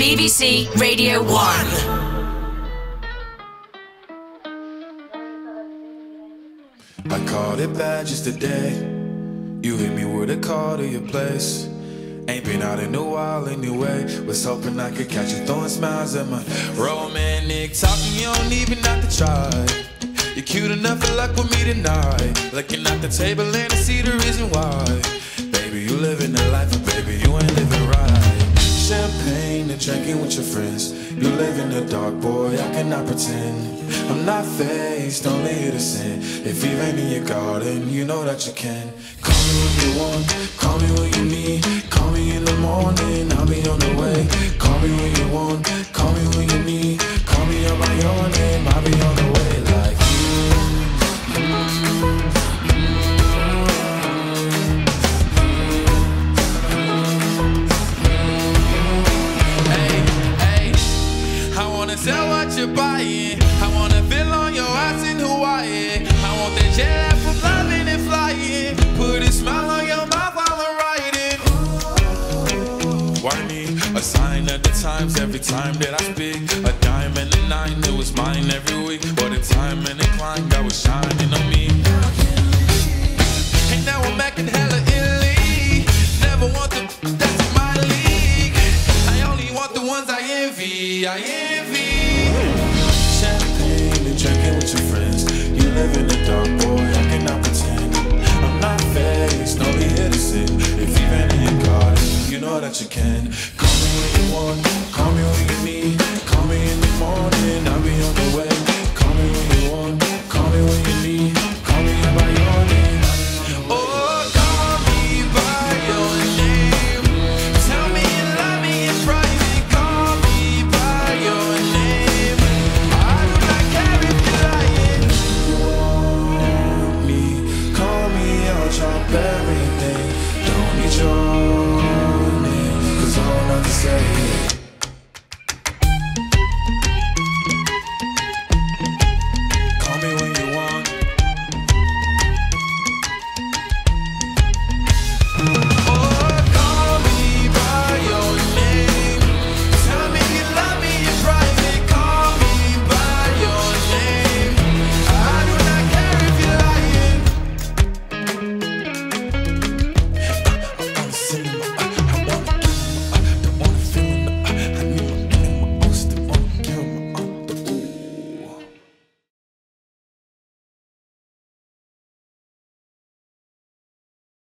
BBC Radio 1. I called it bad just today. You hit me with a call to your place. Ain't been out in a while anyway. Was hoping I could catch you throwing smiles at my romantic talking. You don't even have to try. You're cute enough to luck with me tonight. Looking at the table and I see the reason why. Baby, you living the life, but baby, you ain't living right. Champagne and drinking with your friends. You live in the dark, boy, I cannot pretend. I'm not faced, only innocent. If you ain't in your garden, you know that you can. Call me when you want, call me when you need. Call me in the morning, I'll be on the way. Call me when you want, call me when you need. Call me out by your name, I'll be on the way. Like tell what you're buying. I wanna feel on your ass in Hawaii. I want that jet lag from loving and flying. Put a smile on your mouth while I'm riding. Why me? A sign of the times every time that I speak. A dime and a nine, it was mine every week. What a time and a climb that was shining on me. And now I'm back in hella Italy. Never want the that's my league. I only want the ones I envy. I envy. Champagne and drinking with your friends. You live in the dark, boy, I cannot pretend. I'm not faced, only innocent. If you've been in your garden, you know that you can. Call me when you want,